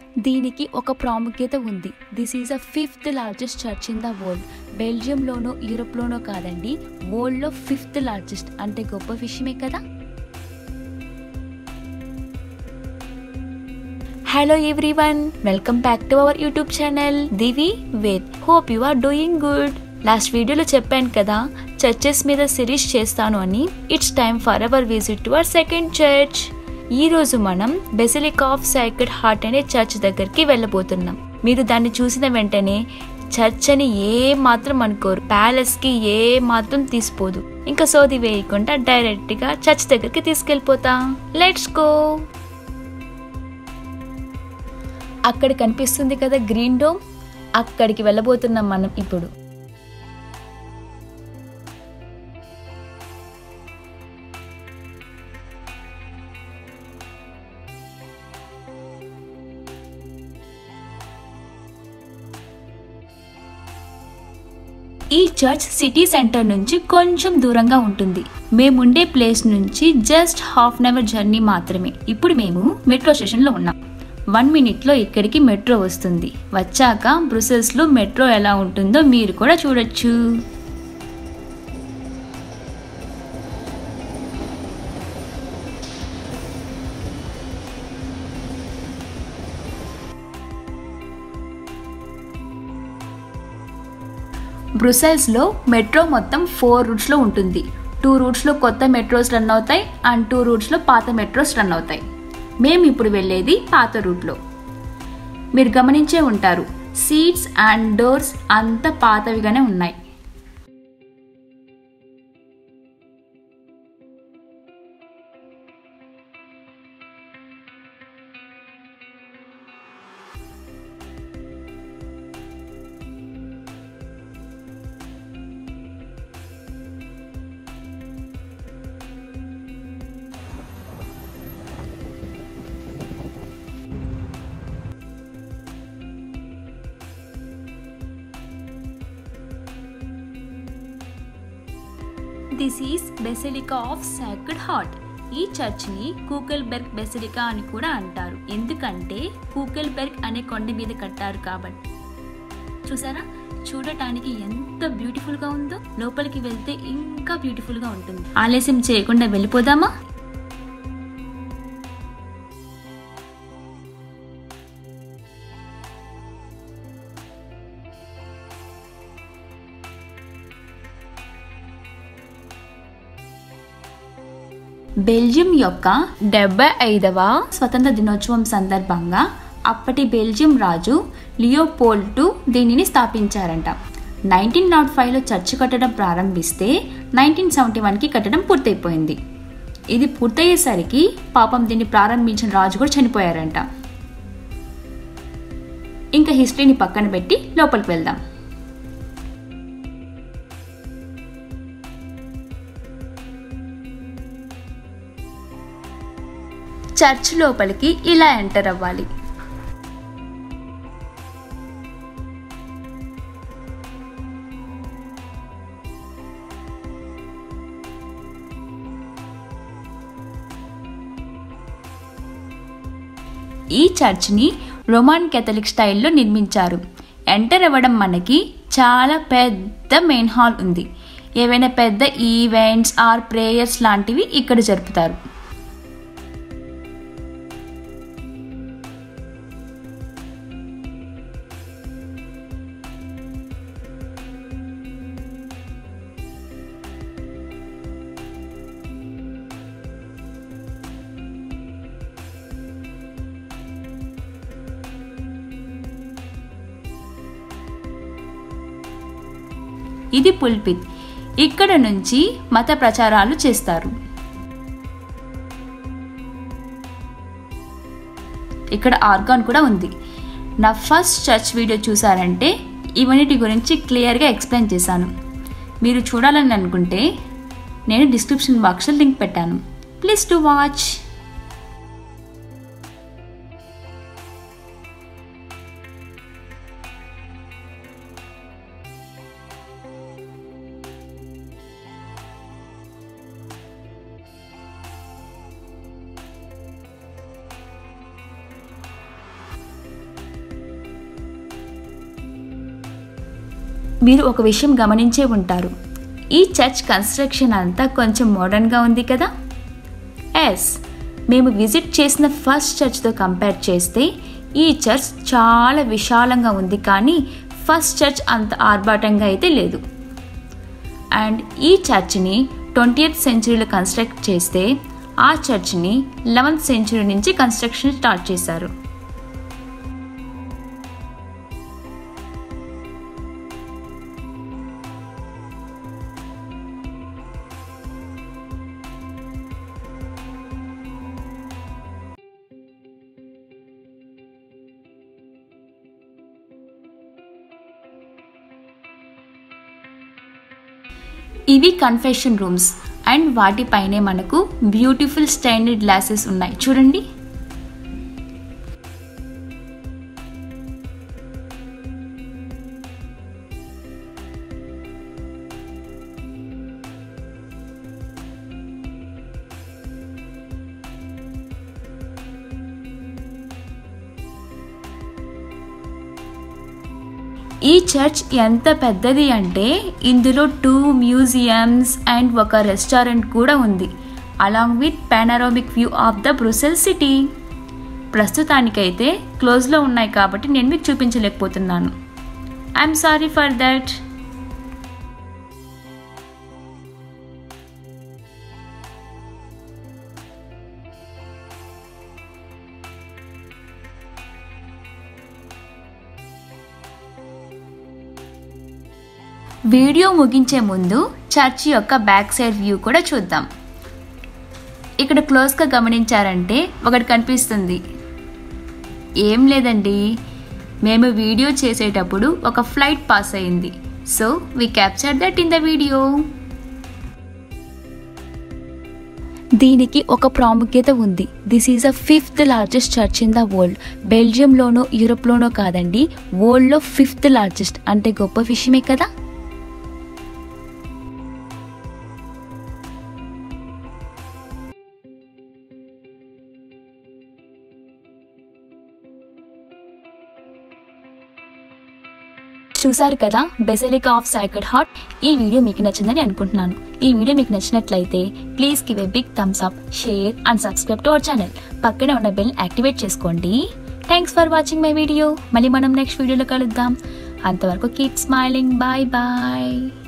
దీనికి ఒక ప్రాముఖ్యత ఉంది. This is the 5th largest church in the world. బెల్జియంలోనో యూరోప్లోనో కాదండి, వరల్డ్లో 5th లార్జెస్ట్. అంటే గొప్ప విషయమే కదా. Hello everyone, welcome back to our YouTube channel Divi with. Hope you are doing good. Last వీడియోలో చెప్పాను కదా చర్చెస్ మీద సిరీస్ చేస్తాను అని. It's time for our visit to our second church. ఈరోజు మనం బెసిలికా ఆఫ్ సాక్రెడ్ హార్ట్ అనే church దగ్గరికి వెళ్ళబోతున్నాం. మీరు దాన్ని చూసిన వెంటనే చర్చ్ అని ఏ మాత్రం అనుకోరు, ప్యాలెస్కి ఏ మాత్రం తీసిపోదు. ఇంకా సోది వేయకుండా డైరెక్ట్గా చర్చ్ దగ్గరికి తీసుకెళ్ళిపోతాం. Let's go. అక్కడ కనిపిస్తుంది కదా గ్రీన్ డోమ్, అక్కడికి వెళ్ళబోతున్నాం మనం ఇప్పుడు. ఈ చర్చ్ సిటీ సెంటర్ నుంచి కొంచెం దూరంగా ఉంటుంది. మేముండే ప్లేస్ నుంచి just half an hour journey మాత్రమే. ఇప్పుడు మేము మెట్రో స్టేషన్లో ఉన్నాం. 1 minute ఇక్కడికి మెట్రో వస్తుంది. వచ్చాక బ్రుసెల్స్లో మెట్రో ఎలా ఉంటుందో మీరు కూడా చూడొచ్చు. బ్రుసెల్స్లో మెట్రో మొత్తం 4 రూట్స్లో ఉంటుంది. 2 రూట్స్లో కొత్త మెట్రోస్ రన్ అవుతాయి అండ్ 2 రూట్స్లో పాత మెట్రోస్ రన్ అవుతాయి. మేము ఇప్పుడు వెళ్ళేది పాత రూట్లో. మీరు గమనించే ఉంటారు, సీట్స్ అండ్ డోర్స్ అంత పాతవిగానే ఉన్నాయి. This is basilica of sacred heart. ఈ చర్చ్ని కూకెల్బెర్గ్ బెసిలికా అని కూడా అంటారు, ఎందుకంటే కూకెల్బెర్గ్ అనే కొండ మీద కట్టారు కాబట్టి. చూసారా, చూడటానికి ఎంత బ్యూటిఫుల్గా ఉందో. లోపలికి వెళ్తే ఇంకా బ్యూటిఫుల్గా ఉంటుంది. ఆలస్యం చేయకుండా వెళ్ళిపోదామా? బెల్జియం యొక్క 75వ స్వతంత్ర దినోత్సవం సందర్భంగా అప్పటి బెల్జియం రాజు లియోపోల్డ్ II దీనిని స్థాపించారంట. 1905లో చర్చి కట్టడం ప్రారంభిస్తే 1971కి కట్టడం పూర్తయిపోయింది. ఇది పూర్తయ్యేసరికి పాపం దీన్ని ప్రారంభించిన రాజు కూడా చనిపోయారంట. ఇంకా హిస్టరీని పక్కన పెట్టి లోపలికి వెళ్దాం. చర్చ్ లోపలికి ఇలా ఎంటర్ అవ్వాలి. ఈ చర్చ్ని రోమన్ కేథలిక్ స్టైల్లో నిర్మించారు. ఎంటర్ అవ్వడం మనకి చాలా పెద్ద మెయిన్ హాల్ ఉంది. ఏవైనా పెద్ద ఈవెంట్స్ ఆర్ ప్రేయర్స్ లాంటివి ఇక్కడ జరుపుతారు. ఇది పుల్పిట్. ఇక్కడ నుంచి మత ప్రచారాలు చేస్తారు. ఇక్కడ ఆర్గాన్ కూడా ఉంది. నా ఫస్ట్ చర్చ్ వీడియో చూసారంటే ఇవన్నిటి గురించి క్లియర్గా ఎక్స్ప్లెయిన్ చేశాను. మీరు చూడాలని అనుకుంటే నేను డిస్క్రిప్షన్ బాక్స్లో లింక్ పెట్టాను. Please to watch. మీరు ఒక విషయం గమనించే ఉంటారు, ఈ చర్చ్ కన్స్ట్రక్షన్ అంతా కొంచెం మోడర్న్గా ఉంది కదా. ఎస్, మేము విజిట్ చేసిన ఫస్ట్ చర్చ్తో కంపేర్ చేస్తే ఈ చర్చ్ చాలా విశాలంగా ఉంది, కానీ ఫస్ట్ చర్చ్ అంత ఆర్భాటంగా అయితే లేదు. అండ్ ఈ చర్చ్ని 20th సెంచరీలో కన్స్ట్రక్ట్ చేస్తే ఆ చర్చ్ని 11th సెంచరీ నుంచి కన్స్ట్రక్షన్ స్టార్ట్ చేశారు. ఇవి కన్ఫెషన్ రూమ్స్ అండ్ వాటిపైనే మనకు బ్యూటిఫుల్ స్టైన్డ్ గ్లాసెస్ ఉన్నాయి చూడండి. ఈ చర్చ్ ఎంత పెద్దది అంటే ఇందులో 2 మ్యూజియంస్ అండ్ ఒక రెస్టారెంట్ కూడా ఉంది, along with panoramic view of the Brussels city. ప్రస్తుతానికైతే క్లోజ్లో ఉన్నాయి కాబట్టి నేను మీకు చూపించలేకపోతున్నాను. I'm sorry for that. Video ముగించే ముందు చర్చ్ యొక్క బ్యాక్ సైడ్ వ్యూ కూడా చూద్దాం. ఇక్కడ క్లోజ్గా గమనించారంటే ఒకటి కనిపిస్తుంది. ఏం లేదండి, మేము వీడియో చేసేటప్పుడు ఒక ఫ్లైట్ పాస్ అయింది, so we capture that in the video. దీనికి ఒక ప్రాముఖ్యత ఉంది. This is the 5th largest church in the world. బెల్జియంలోనో యూరోప్లోనో కాదండి, వరల్డ్లో 5th లార్జెస్ట్ అంటే గొప్ప విషయమే కదా. చూసారు కదా బెసిలికా ఆఫ్ సాక్రెడ్ హార్ట్. ఈ వీడియో మీకు నచ్చిందని అనుకుంటున్నాను. ఈ వీడియో మీకు నచ్చినట్లయితే please give a big thumbs up, share and subscribe to our channel. పక్కనే ఉన్న బెల్ యాక్టివేట్ చేసుకోండి. Thanks for watching my video. మళ్ళీ మనం నెక్స్ట్ వీడియోలో కలుద్దాం. అంతవరకు కీప్ స్మైలింగ్. Bye bye.